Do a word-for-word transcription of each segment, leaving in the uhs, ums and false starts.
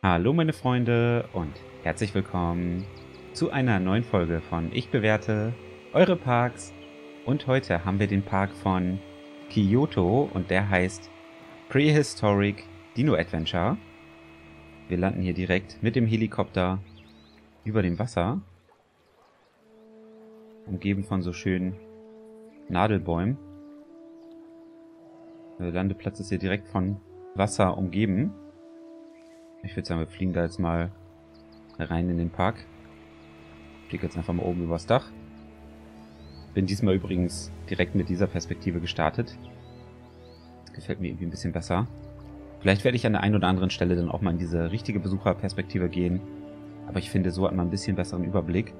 Hallo meine Freunde und herzlich willkommen zu einer neuen Folge von Ich bewerte eure Parks. Und heute haben wir den Park von Kyoto und der heißt Prehistoric Dino Adventure. Wir landen hier direkt mit dem Helikopter über dem Wasser, umgeben von so schönen Nadelbäumen. Der Landeplatz ist hier direkt von Wasser umgeben. Ich würde sagen, wir fliegen da jetzt mal rein in den Park. Ich fliege jetzt einfach mal oben übers Dach. Bin diesmal übrigens direkt mit dieser Perspektive gestartet. Das gefällt mir irgendwie ein bisschen besser. Vielleicht werde ich an der einen oder anderen Stelle dann auch mal in diese richtige Besucherperspektive gehen. Aber ich finde, so hat man ein bisschen besseren Überblick.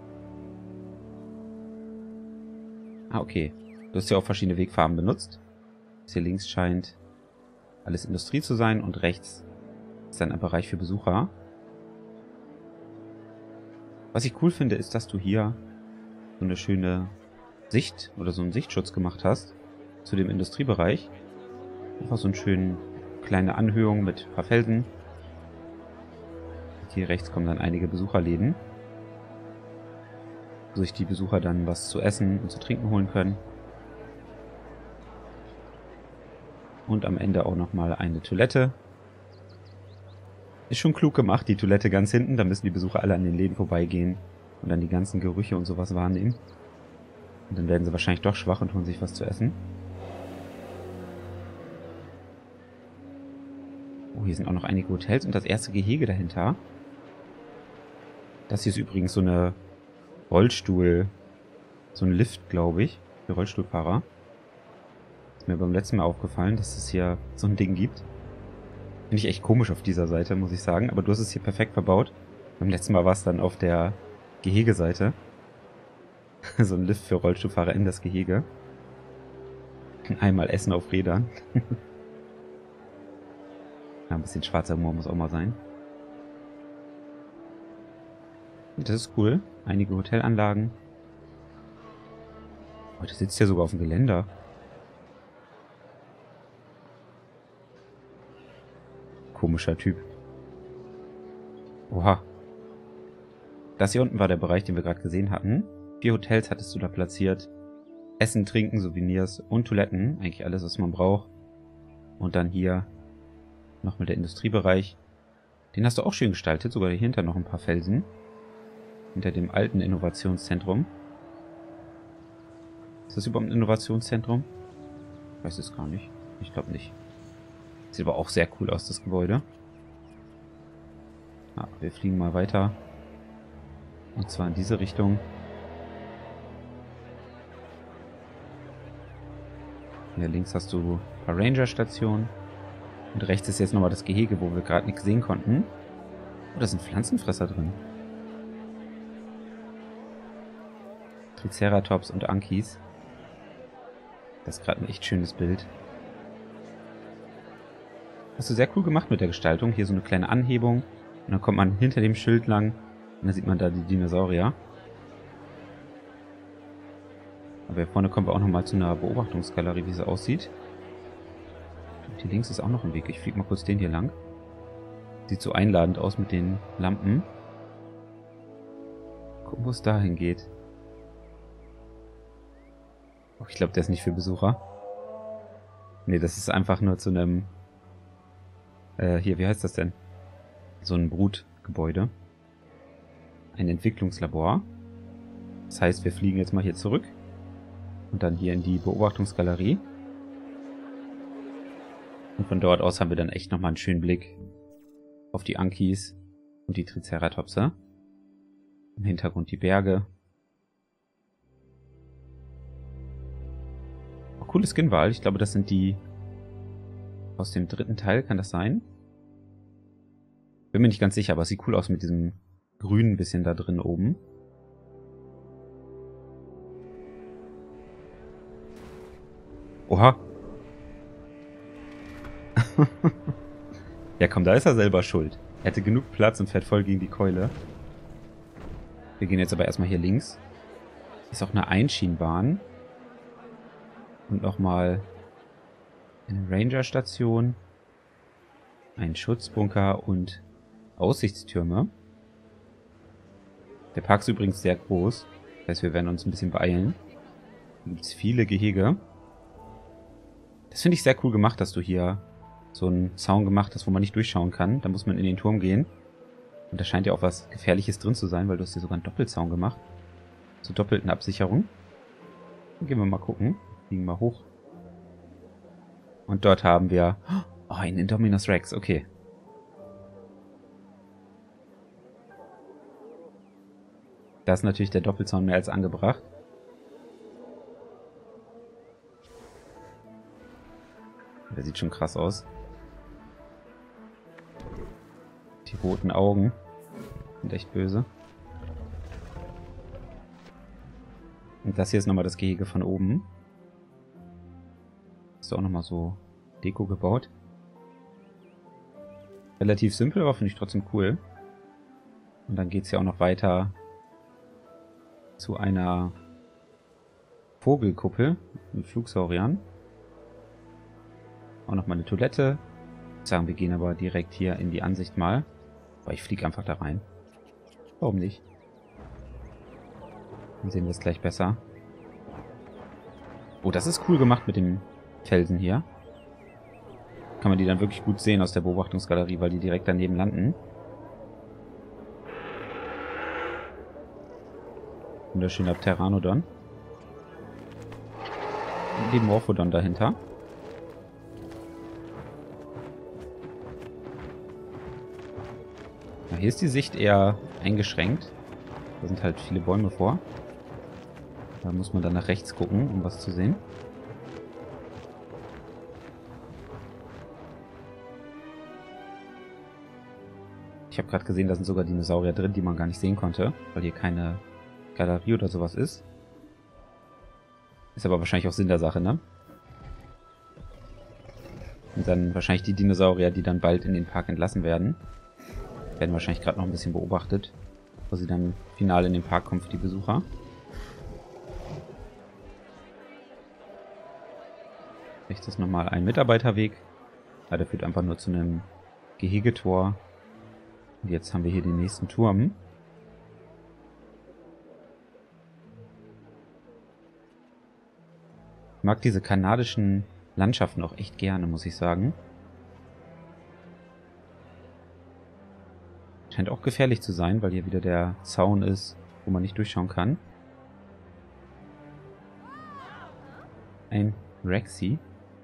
Ah, okay. Du hast ja auch verschiedene Wegfarben benutzt. Das hier links scheint alles Industrie zu sein und rechts ist dann ein Bereich für Besucher. Was ich cool finde, ist, dass du hier so eine schöne Sicht oder so einen Sichtschutz gemacht hast zu dem Industriebereich. Einfach so eine schöne kleine Anhöhung mit ein paar Felsen. Hier rechts kommen dann einige Besucherläden, wo sich die Besucher dann was zu essen und zu trinken holen können. Und am Ende auch nochmal eine Toilette. Ist schon klug gemacht, die Toilette ganz hinten. Da müssen die Besucher alle an den Läden vorbeigehen und dann die ganzen Gerüche und sowas wahrnehmen. Und dann werden sie wahrscheinlich doch schwach und holen sich was zu essen. Oh, hier sind auch noch einige Hotels und das erste Gehege dahinter. Das hier ist übrigens so eine Rollstuhl, so ein Lift, glaube ich, für Rollstuhlfahrer. Ist mir beim letzten Mal aufgefallen, dass es hier so ein Ding gibt. Finde ich echt komisch auf dieser Seite, muss ich sagen. Aber du hast es hier perfekt verbaut. Beim letzten Mal war es dann auf der Gehegeseite. So ein Lift für Rollstuhlfahrer in das Gehege. Einmal Essen auf Rädern. Ja, ein bisschen schwarzer Humor muss auch mal sein. Das ist cool. Einige Hotelanlagen. Oh, der sitzt ja sogar auf dem Geländer. Komischer Typ. Oha. Das hier unten war der Bereich, den wir gerade gesehen hatten. Vier Hotels hattest du da platziert. Essen, Trinken, Souvenirs und Toiletten. Eigentlich alles, was man braucht. Und dann hier nochmal der Industriebereich. Den hast du auch schön gestaltet. Sogar dahinter noch ein paar Felsen. Hinter dem alten Innovationszentrum. Ist das überhaupt ein Innovationszentrum? Ich weiß es gar nicht. Ich glaube nicht. Sieht aber auch sehr cool aus, das Gebäude. Ja, wir fliegen mal weiter. Und zwar in diese Richtung. Hier links hast du ein paar Ranger-Stationen. Und rechts ist jetzt nochmal das Gehege, wo wir gerade nichts sehen konnten. Oh, da sind Pflanzenfresser drin. Triceratops und Ankis. Das ist gerade ein echt schönes Bild. Hast du sehr cool gemacht mit der Gestaltung. Hier so eine kleine Anhebung. Und dann kommt man hinter dem Schild lang. Und dann sieht man da die Dinosaurier. Aber hier vorne kommen wir auch nochmal zu einer Beobachtungsgalerie, wie sie aussieht. Und hier links ist auch noch ein Weg. Ich fliege mal kurz den hier lang. Sieht so einladend aus mit den Lampen. Gucken, wo es dahin geht. Oh, ich glaube, der ist nicht für Besucher. Nee, das ist einfach nur zu einem... Äh, hier, wie heißt das denn? So ein Brutgebäude. Ein Entwicklungslabor. Das heißt, wir fliegen jetzt mal hier zurück. Und dann hier in die Beobachtungsgalerie. Und von dort aus haben wir dann echt nochmal einen schönen Blick auf die Ankis und die Triceratopse. Im Hintergrund die Berge. Oh, coole Skinwahl. Ich glaube, das sind die aus dem dritten Teil. Kann das sein? Bin mir nicht ganz sicher, aber es sieht cool aus mit diesem Grün ein bisschen da drin oben. Oha. Ja komm, da ist er selber schuld. Er hatte genug Platz und fährt voll gegen die Keule. Wir gehen jetzt aber erstmal hier links. Ist auch eine Einschienenbahn. Und nochmal eine Ranger-Station. Ein Schutzbunker und Aussichtstürme. Der Park ist übrigens sehr groß. Das heißt, wir werden uns ein bisschen beeilen. Hier gibt es viele Gehege. Das finde ich sehr cool gemacht, dass du hier so einen Zaun gemacht hast, wo man nicht durchschauen kann. Da muss man in den Turm gehen. Und da scheint ja auch was Gefährliches drin zu sein, weil du hast hier sogar einen Doppelzaun gemacht. Zur doppelten Absicherung. Dann gehen wir mal gucken. Fliegen mal hoch. Und dort haben wir... Oh, einen Indominus Rex. Okay. Da ist natürlich der Doppelzaun mehr als angebracht. Der sieht schon krass aus. Die roten Augen sind echt böse. Und das hier ist nochmal das Gehege von oben. Ist auch nochmal so Deko gebaut. Relativ simpel, aber finde ich trotzdem cool. Und dann geht es ja auch noch weiter zu einer Vogelkuppel mit Flugsauriern. Auch nochmal eine Toilette. Ich sagen, wir gehen aber direkt hier in die Ansicht mal. Aber ich fliege einfach da rein. Warum nicht? Dann sehen wir es gleich besser. Oh, das ist cool gemacht mit dem Felsen hier. Kann man die dann wirklich gut sehen aus der Beobachtungsgalerie, weil die direkt daneben landen. Wunderschöner Pteranodon. Und den Morphodon dahinter. Ja, hier ist die Sicht eher eingeschränkt. Da sind halt viele Bäume vor. Da muss man dann nach rechts gucken, um was zu sehen. Ich habe gerade gesehen, da sind sogar Dinosaurier drin, die man gar nicht sehen konnte, weil hier keine Galerie oder sowas ist. Ist aber wahrscheinlich auch Sinn der Sache, ne? Und dann wahrscheinlich die Dinosaurier, die dann bald in den Park entlassen werden. Werden wahrscheinlich gerade noch ein bisschen beobachtet, bevor sie dann final in den Park kommen für die Besucher. Rechts ist nochmal ein Mitarbeiterweg. Ja, der führt einfach nur zu einem Gehegetor. Und jetzt haben wir hier den nächsten Turm. Ich mag diese kanadischen Landschaften auch echt gerne, muss ich sagen. Scheint auch gefährlich zu sein, weil hier wieder der Zaun ist, wo man nicht durchschauen kann. Ein Rexy.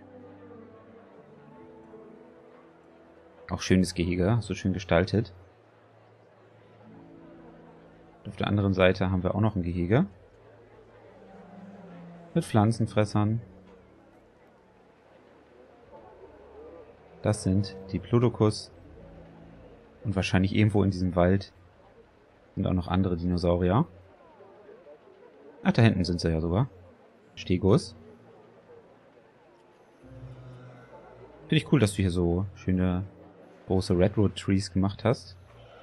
Auch schönes Gehege, so schön gestaltet. Und auf der anderen Seite haben wir auch noch ein Gehege. Mit Pflanzenfressern. Das sind die Plodocus. Und wahrscheinlich irgendwo in diesem Wald sind auch noch andere Dinosaurier. Ach, da hinten sind sie ja sogar. Stegus. Finde ich cool, dass du hier so schöne große Redwood Trees gemacht hast.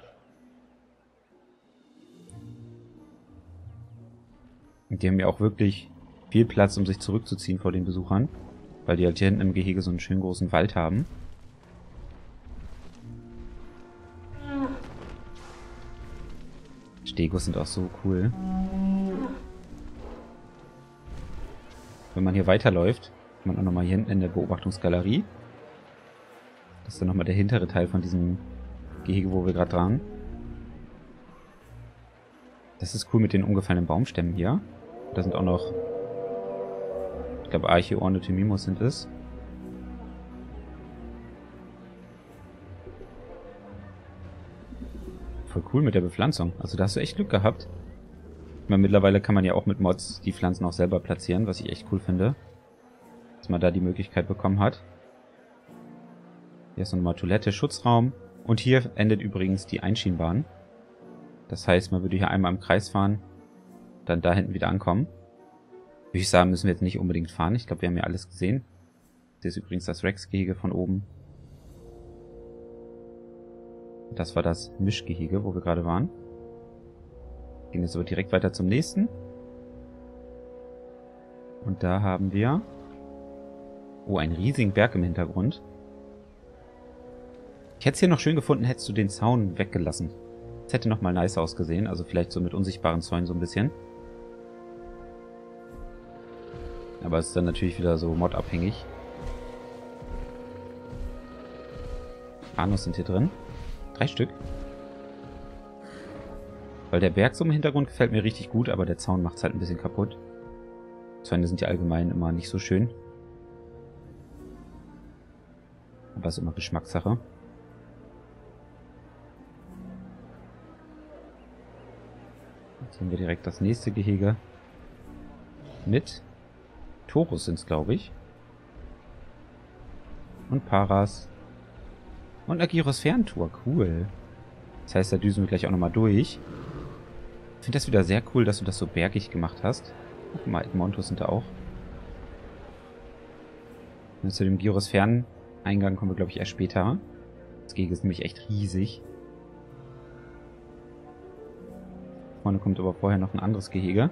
Und die haben ja auch wirklich viel Platz, um sich zurückzuziehen vor den Besuchern. Weil die halt hier hinten im Gehege so einen schönen großen Wald haben. Stegos sind auch so cool. Wenn man hier weiterläuft, kann man auch nochmal hier hinten in der Beobachtungsgalerie. Das ist dann nochmal der hintere Teil von diesem Gehege, wo wir gerade waren. Das ist cool mit den umgefallenen Baumstämmen hier. Da sind auch noch, ich glaube, Archeornithymimus sind es. Voll cool mit der Bepflanzung. Also da hast du echt Glück gehabt. Ich meine, mittlerweile kann man ja auch mit Mods die Pflanzen auch selber platzieren, was ich echt cool finde. Dass man da die Möglichkeit bekommen hat. Hier ist nochmal Toilette, Schutzraum. Und hier endet übrigens die Einschienbahn. Das heißt, man würde hier einmal im Kreis fahren, dann da hinten wieder ankommen. Würde ich sagen, müssen wir jetzt nicht unbedingt fahren. Ich glaube, wir haben ja alles gesehen. Hier ist übrigens das Rex-Gehege von oben. Das war das Mischgehege, wo wir gerade waren. Gehen jetzt aber direkt weiter zum nächsten. Und da haben wir... Oh, einen riesigen Berg im Hintergrund. Ich hätte es hier noch schön gefunden, hättest du den Zaun weggelassen. Das hätte nochmal nice ausgesehen. Also vielleicht so mit unsichtbaren Zäunen so ein bisschen. Aber es ist dann natürlich wieder so modabhängig. Anus sind hier drin. Drei Stück. Weil der Berg so im Hintergrund gefällt mir richtig gut, aber der Zaun macht es halt ein bisschen kaputt. Zäune sind ja allgemein immer nicht so schön. Aber ist immer Geschmackssache. Jetzt haben wir direkt das nächste Gehege. Mit Taurus sind es, glaube ich. Und Paras. Und Agiros Ferntour. Cool. Das heißt, da düsen wir gleich auch nochmal durch. Ich finde das wieder sehr cool, dass du das so bergig gemacht hast. Guck mal, Edmontos sind da auch. Und zu dem Agiros Ferneingang kommen wir, glaube ich, erst später. Das Gehege ist nämlich echt riesig. Vorne kommt aber vorher noch ein anderes Gehege.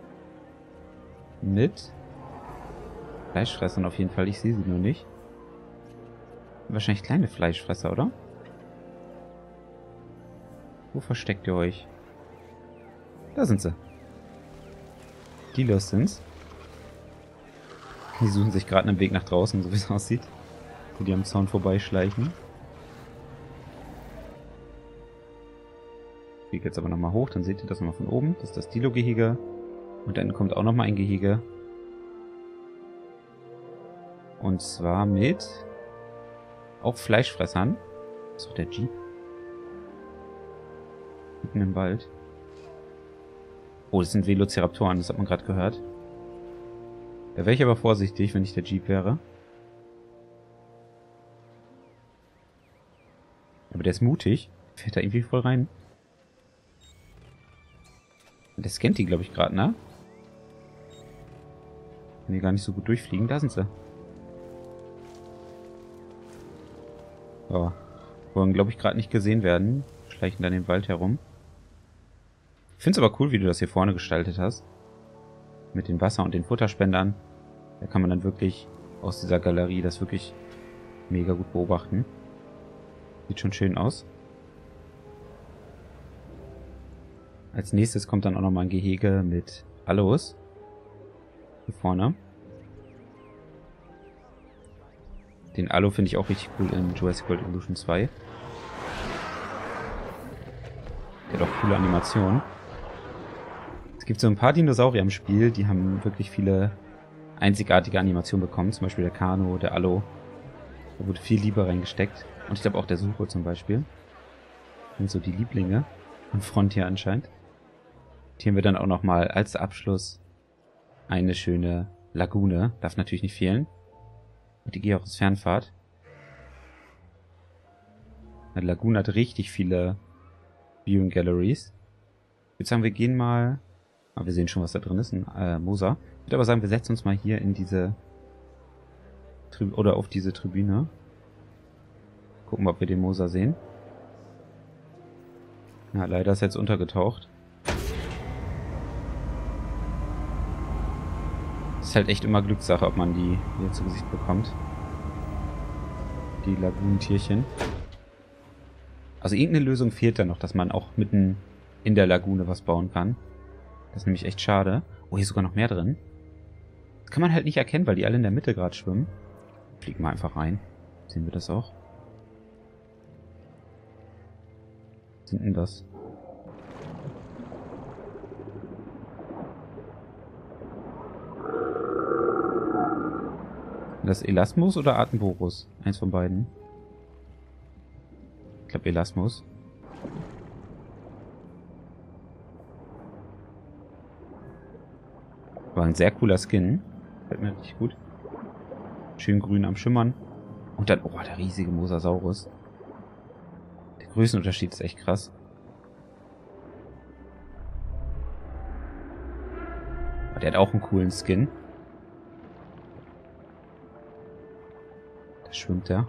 Mit Fleischfressern auf jeden Fall. Ich sehe sie nur nicht. Wahrscheinlich kleine Fleischfresser, oder? Wo versteckt ihr euch? Da sind sie. Die los sind's. Die suchen sich gerade einen Weg nach draußen, so wie es aussieht. Die am Zaun vorbeischleichen. Ich gehe jetzt aber nochmal hoch, dann seht ihr das nochmal von oben. Das ist das Dilo-Gehege. Und dann kommt auch nochmal ein Gehege. Und zwar mit auch Fleischfressern. Das ist doch der Jeep. Mitten im Wald. Oh, das sind Velociraptoren, das hat man gerade gehört. Da wäre ich aber vorsichtig, wenn ich der Jeep wäre. Aber der ist mutig. Fährt da irgendwie voll rein. Der scannt die, glaube ich, gerade, ne? Kann die gar nicht so gut durchfliegen. Da sind sie. Oh. Wollen, glaube ich, gerade nicht gesehen werden. Schleichen dann im Wald herum. Ich finde es aber cool, wie du das hier vorne gestaltet hast. Mit den Wasser- und den Futterspendern. Da kann man dann wirklich aus dieser Galerie das wirklich mega gut beobachten. Sieht schon schön aus. Als nächstes kommt dann auch nochmal ein Gehege mit Allos. Hier vorne. Den Allo finde ich auch richtig cool in Jurassic World Evolution zwei. Der hat auch coole Animationen. Es gibt so ein paar Dinosaurier im Spiel, die haben wirklich viele einzigartige Animationen bekommen. Zum Beispiel der Kano, der Allo. Da wurde viel Liebe reingesteckt. Und ich glaube auch der Sucho zum Beispiel. Das sind so die Lieblinge. Und Frontier anscheinend. Hier haben wir dann auch nochmal als Abschluss eine schöne Lagune. Darf natürlich nicht fehlen. Und die Agiros Fernfahrt. Eine Lagune hat richtig viele Viewing Galleries. Ich würde sagen, wir gehen mal... Ah, wir sehen schon, was da drin ist. Ein äh, Mosa. Ich würde aber sagen, wir setzen uns mal hier in diese... Tri oder auf diese Tribüne. Gucken, ob wir den Mosa sehen. Ja, leider ist er jetzt untergetaucht. Ist halt echt immer Glückssache, ob man die hier zu Gesicht bekommt. Die Lagunentierchen. Also irgendeine Lösung fehlt da noch, dass man auch mitten in der Lagune was bauen kann. Das ist nämlich echt schade. Oh, hier ist sogar noch mehr drin. Das kann man halt nicht erkennen, weil die alle in der Mitte gerade schwimmen. Fliegen wir einfach rein. Sehen wir das auch? Was sind denn das? Das Elasmus oder Atemborus? Eins von beiden. Ich glaube Elasmus. War ein sehr cooler Skin. Fällt mir richtig gut. Schön grün am Schimmern. Und dann, oh, der riesige Mosasaurus. Der Größenunterschied ist echt krass. Oh, der hat auch einen coolen Skin. Da schwimmt er.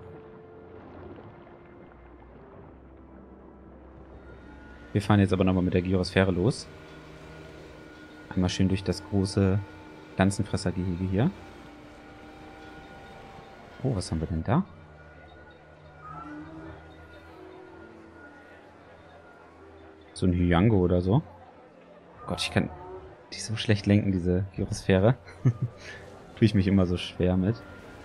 Wir fahren jetzt aber nochmal mit der Gyrosphäre los. Einmal schön durch das große Pflanzenfressergehege hier. Oh, was haben wir denn da? So ein Hyango oder so. Gott, ich kann die so schlecht lenken, diese Gyrosphäre. Tue ich mich immer so schwer mit.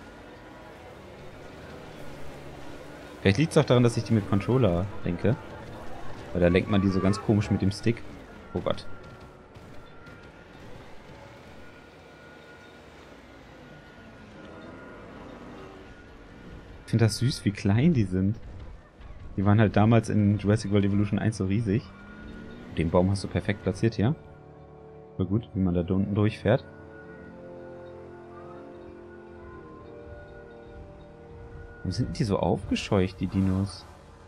Vielleicht liegt es auch daran, dass ich die mit Controller lenke. Weil da lenkt man die so ganz komisch mit dem Stick. Oh Gott. Ich finde das süß, wie klein die sind. Die waren halt damals in Jurassic World Evolution eins so riesig. Den Baum hast du perfekt platziert hier. Voll gut, wie man da unten durchfährt. Warum sind die so aufgescheucht, die Dinos?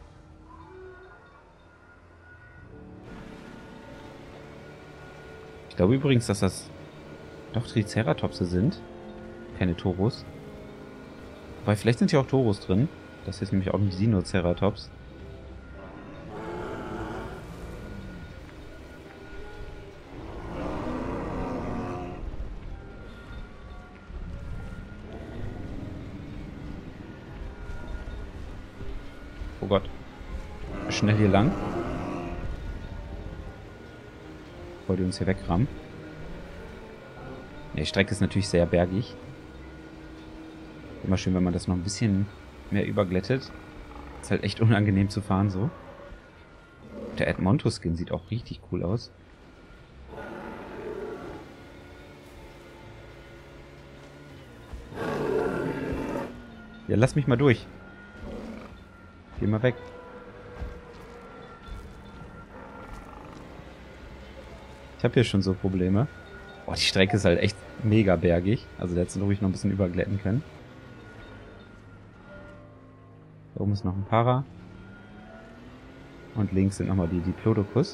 Ich glaube übrigens, dass das doch Triceratopse sind. Keine Tauros. Weil vielleicht sind hier auch Tauros drin. Das hier ist nämlich auch ein Sinoceratops. Oh Gott. Schnell hier lang. Bevor die uns hier wegrammen. Ja, die Strecke ist natürlich sehr bergig. Immer schön, wenn man das noch ein bisschen mehr überglättet. Ist halt echt unangenehm zu fahren so. Der Edmonto-Skin sieht auch richtig cool aus. Ja, lass mich mal durch. Geh mal weg. Ich habe hier schon so Probleme. Boah, die Strecke ist halt echt mega bergig. Also da hättest du ruhig noch ein bisschen überglätten können. Da oben ist noch ein Para. Und links sind nochmal die Diplodocus.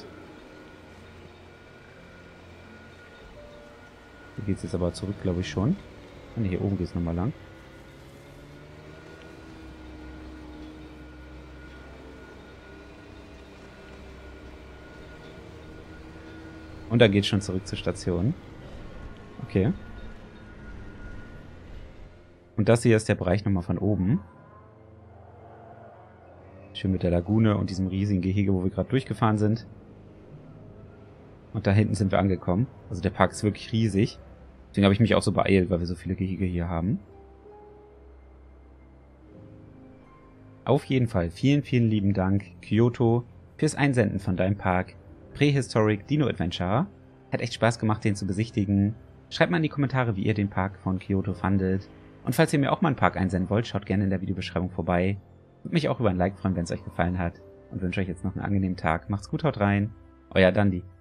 Hier geht es jetzt aber zurück, glaube ich schon. Ah, ne, hier oben geht es nochmal lang. Und da geht es schon zurück zur Station. Okay. Und das hier ist der Bereich nochmal von oben. Schön mit der Lagune und diesem riesigen Gehege, wo wir gerade durchgefahren sind. Und da hinten sind wir angekommen. Also der Park ist wirklich riesig. Deswegen habe ich mich auch so beeilt, weil wir so viele Gehege hier haben. Auf jeden Fall vielen, vielen lieben Dank, Kyoto, fürs Einsenden von deinem Park. Prehistoric Dino Adventure. Hat echt Spaß gemacht, den zu besichtigen. Schreibt mal in die Kommentare, wie ihr den Park von Kyoto fandet. Und falls ihr mir auch mal einen Park einsenden wollt, schaut gerne in der Videobeschreibung vorbei. Würde mich auch über ein Like freuen, wenn es euch gefallen hat. Und wünsche euch jetzt noch einen angenehmen Tag. Macht's gut, haut rein. Euer Dandi.